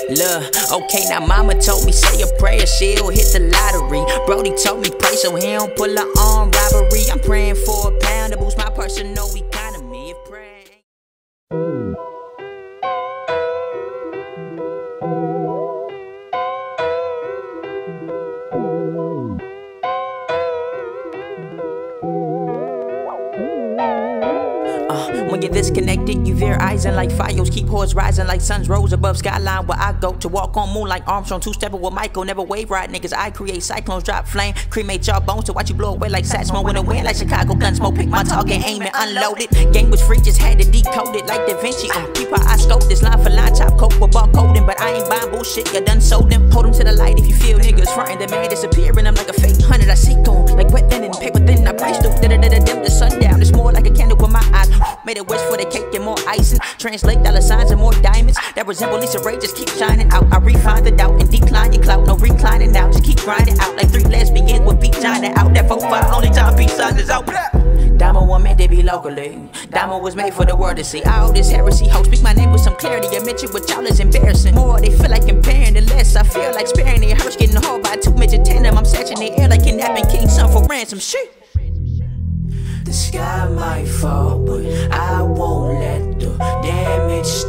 Look, okay, now mama told me say a prayer, she'll hit the lottery. Brody told me pray so he don't pull her on robbery. I'm praying for a pound to boost my personal economy. If praying when you're disconnected, you veer eyes and like fires keep hordes rising like suns rose above skyline where I go to walk on moon like Armstrong, two-stepping with Michael, never wave ride niggas. I create cyclones, drop flame, cremate y'all bones to watch you blow away like Satchmo in the wind like Chicago gun smoke. Pick my target, aim and unload it. Game was free, just had to decode it like Da Vinci. People I scope this line for line, top coke with barcoding, but I ain't buying bullshit. You done sold them. Hold them to the light if you feel niggas frontin'. The man disappearing, I'm like a fake 100. I seek on like wet linen, paper thin. I brace through dim the sundown. It's more like a candle with my eyes. Made a wish for the cake and more icing. Translate dollar signs and more diamonds that resemble Lisa Ray. Just keep shining out. I refine the doubt and decline your clout. No reclining now. Just keep grinding out like 3 lesbians with beat shining out. That 4-5 only time peace signs is out. Damo was meant to be locally. Damo was made for the world to see. All this heresy, ho, speak my name with some clarity. Admit you with y'all is embarrassing. More they feel like comparing, the less I feel like sparing. It hurts getting hauled by 2 midget tandem. I'm snatching the air like kidnapping King Son for ransom. Shit. The sky might fall, but I won't let the damage